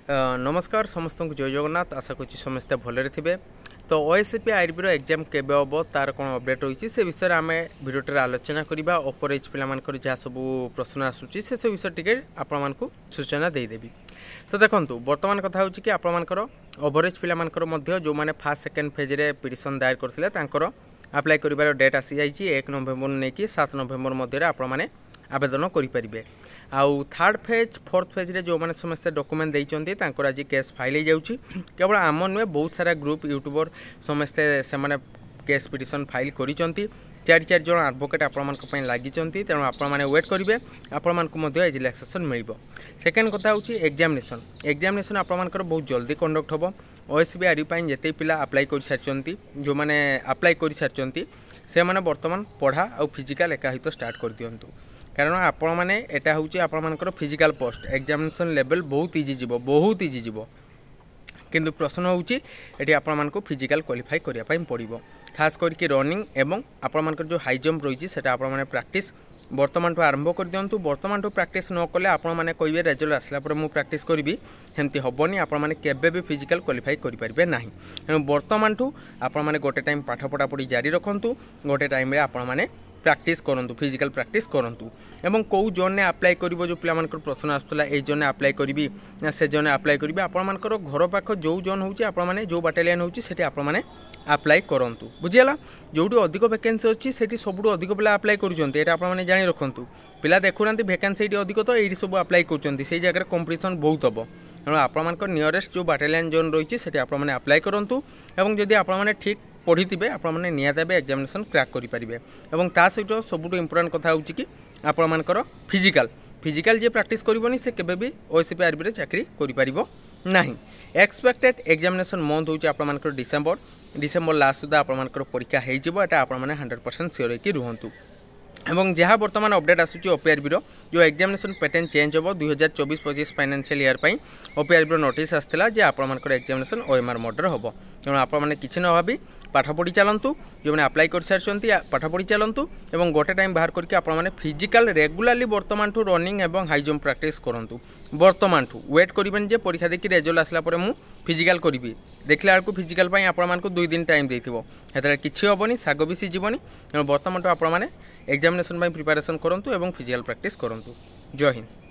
नमस्कार समस्त को जय जगन्नाथ। आशा करुँच समस्ते भलरे थे। तो ओएसएपी आईआरबी एग्जाम केबे हम तार कौन अपडेट रही से विषय में आम भिडियो आलोचना करवा। ओपर एज पे जहाँ सब प्रश्न आसूँ से सब विषय टी आपण सूचना देदेवी। तो देखो बर्तमान कथा हो कि आपर ओभरेज पे जो मैंने फास्ट सेकेंड फेज्रे पिटिशन दायर करते आप्लाय कर डेट आसी जाइए 1 नवेम्बर नहीं कि 7 नवेम्बर मध्य आपने आवेदन करेंगे। आउ थर्ड फेज फोर्थ फेज रे जो मैंने समस्त डॉक्यूमेंट देते आज केस फाइल हो जाऊँगी। केवल आम नुहे बहुत सारा ग्रुप यूट्यूबर समस्ते से केस पिटिशन फाइल कर 4 जन एडवोकेट आपण लगी तेणु आपने वेट करेंगे आपण रिलैक्सेशन मिल। सेकेंड कथा हूँ एग्जामिनेशन आपर बहुत जल्दी कंडक्ट हम। ओएसबी आरबी जिते पिला अप्लाई कर सारी जो मैंने अप्लाई कर सारी से मैंने बर्तमान पढ़ा और फिजिकल एकाहित स्टार्ट कर दिंतु कारण आपण मैंने एटा हूँ आपर फिजिकल पोस्ट एग्जामिनेशन लेवल बहुत इजी जीव किंतु प्रश्न हूँ ये आपण फिजिकल क्वालिफाई करने पड़ो खास करके रनिंग एवं आपण जो हाई जंप रही है आपने प्रैक्टिस बर्तमान आरंभ कर दिंतु। बर्तमान प्रैक्टिस न कले आपण मैंने कहे रेजल्ट आसला मुझे प्रैक्टिस करी हेमती हेनी आपने फिजिकल क्वालिफाई करेंगे ना। तेणु बर्तमान आपने गोटे टाइम पाठ पढ़ापढ़ी जारी रखु गोटे टाइम आपण मैंने प्रैक्टिस करूँ फिजिकल प्रैक्टिस करूँ एवं कौ जोन ने अप्लाई कर जो पिला प्रश्न आसूला ये जोन अप्लाई करी ना से जोन अप्लाई करेंगे आपर घर पाख जो जोन होने जो बाटालियन होती आपने अप्लाई करूँ बुझीगला। जो अधिक वैकेंसी अच्छी से सबुठ अधिक पिला अप्लाई कर जानी रखु पिला देखुना वैकेंसी अधिक तो ये सब अप्लाई कर जगह कंपटीशन बहुत हम। तेणु आपर नियरेस्ट जो बाटालियन जोन रही है आपने अप्लाई करूँ और जदि आपने ठीक पढ़ी थे आपने निहत एग्जामिनेशन क्रैक करेंगे। और ता सहित सबुठ इंपोर्टेंट कथा हूँ कि आपर फिजिकल जे प्रैक्टिस करनी से केबे भी ओएसपी आरबी चाकरी करें। एक्सपेक्टेड एग्जामिनेशन मंथ हूँ आपर डिसेम्बर लास्ट सुधा आपर परीक्षा होटा आपने 100% सियोर होकर रुहतु। एवं जहाँ बर्तमान अपडेट आसूँ ओपीआरबी जो एग्जामिनेशन पैटर्न चेंज हम 2024-25 फाइनेंशियल ईयर पर ओपीआरबी नोटिस आसाला जे आपर एग्जामिनेशन ओएमआर मोड हम। तेणु आपने किसी न भावी पाठ पढ़ी चलतु जो मैंने अप्लाई कर सारी पाठ पढ़ी चलतु और गोटे टाइम बाहर करके आपने फिजिकल रेगुलाली बर्तमान रनिंग और हाई जंप प्रैक्टिस करूँ। बर्तमान वेट करें जे परीक्षा देखिए रेजल्ट आसला मुझे फिजिकल करी देखला बेलू फिजिकल आपको 2 दिन टाइम देते किसी हेनी साग भी सीजनी। तेणु बर्तमान आपने एग्जामिनेशन प्रिपरेशन करूँ और फिजिकल प्रैक्टिस करूँ। जय हिंद।